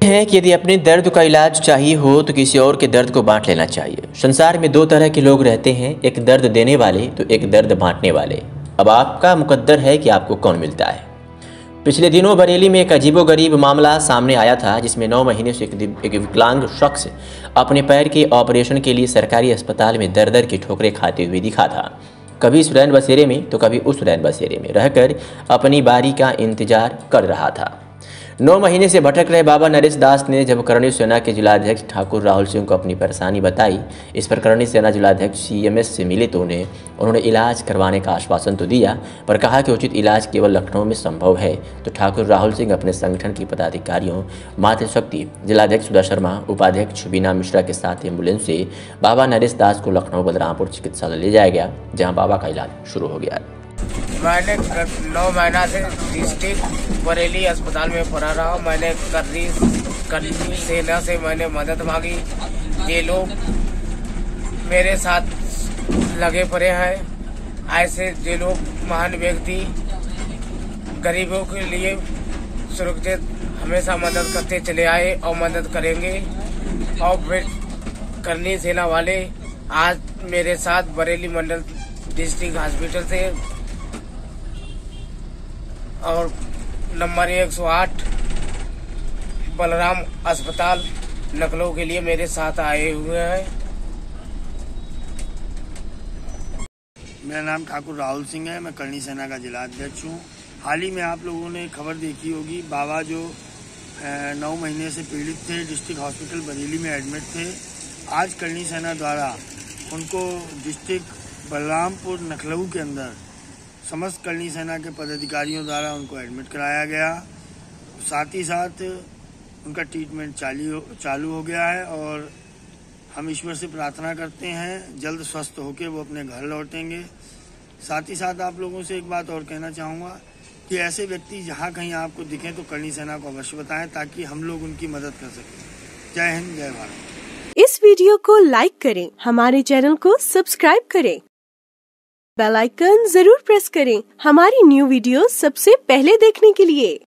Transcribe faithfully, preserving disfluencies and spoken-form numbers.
है कि यदि अपने दर्द का इलाज चाहिए हो तो किसी और के दर्द को बांट लेना चाहिए। संसार में दो तरह के लोग रहते हैं, एक दर्द देने वाले तो एक दर्द बांटने वाले। अब आपका मुकद्दर है कि आपको कौन मिलता है। पिछले दिनों बरेली में एक अजीबोगरीब मामला सामने आया था, जिसमें नौ महीने से एक, एक विकलांग शख्स अपने पैर के ऑपरेशन के लिए सरकारी अस्पताल में दर दर की ठोकरें खाते हुए दिखा था। कभी इस रैन बसेरे में तो कभी उस रैन बसेरे में रहकर अपनी बारी का इंतजार कर रहा था। नौ महीने से भटक रहे बाबा नरेश दास ने जब करणी सेना के जिलाध्यक्ष ठाकुर राहुल सिंह को अपनी परेशानी बताई, इस पर करणी सेना जिलाध्यक्ष सीएमएस से मिले तो उन्हें उन्होंने इलाज करवाने का आश्वासन तो दिया, पर कहा कि उचित इलाज केवल लखनऊ में संभव है। तो ठाकुर राहुल सिंह अपने संगठन की पदाधिकारियों मातृशक्ति जिलाध्यक्ष सुधा शर्मा, उपाध्यक्ष बीना मिश्रा के साथ एम्बुलेंस से बाबा नरेश दास को लखनऊ बलरामपुर चिकित्सालय ले जाया गया, जहाँ बाबा का इलाज शुरू हो गया। मैंने नौ महीना से डिस्ट्रिक्ट बरेली अस्पताल में पड़ा रहा। मैंने करनी करनी सेना से मैंने मदद मांगी। ये लोग मेरे साथ लगे पड़े हैं। ऐसे ये लोग महान व्यक्ति गरीबों के लिए सुरक्षित हमेशा मदद करते चले आए और मदद करेंगे। और फिर करनी सेना वाले आज मेरे साथ बरेली मंडल डिस्ट्रिक्ट हॉस्पिटल से और नंबर एक सौ आठ बलराम अस्पताल लखनऊ के लिए मेरे साथ आए हुए हैं। मेरा नाम ठाकुर राहुल सिंह है, मैं करणी सेना का जिला अध्यक्ष हूँ। हाल ही में आप लोगों ने खबर देखी होगी, बाबा जो नौ महीने से पीड़ित थे, डिस्ट्रिक्ट हॉस्पिटल बरेली में एडमिट थे। आज करणी सेना द्वारा उनको डिस्ट्रिक्ट बलरामपुर लखनऊ के अंदर समस्त करणी सेना के पदाधिकारियों द्वारा उनको एडमिट कराया गया। साथ ही साथ उनका ट्रीटमेंट चालू चालू हो गया है और हम ईश्वर से प्रार्थना करते हैं जल्द स्वस्थ होकर वो अपने घर लौटेंगे। साथ ही साथ आप लोगों से एक बात और कहना चाहूँगा कि ऐसे व्यक्ति जहाँ कहीं आपको दिखें तो करणी सेना को अवश्य बताएं, ताकि हम लोग उनकी मदद कर सकें। जय हिंद, जय भारत। इस वीडियो को लाइक करें, हमारे चैनल को सब्सक्राइब करें, बेल आइकन जरूर प्रेस करें हमारी न्यू वीडियो सबसे पहले देखने के लिए।